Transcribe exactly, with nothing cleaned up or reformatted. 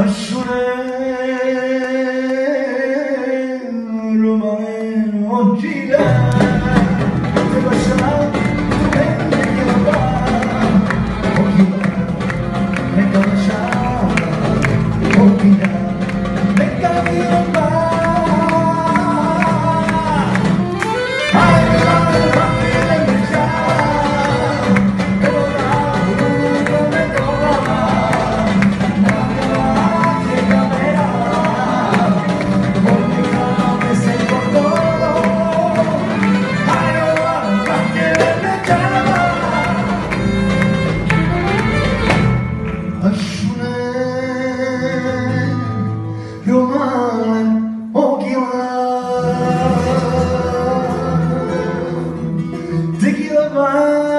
rumane non gira te lascerà tu prendi che la va o chi va me lo lascia o chi va me lo va Tequila wine.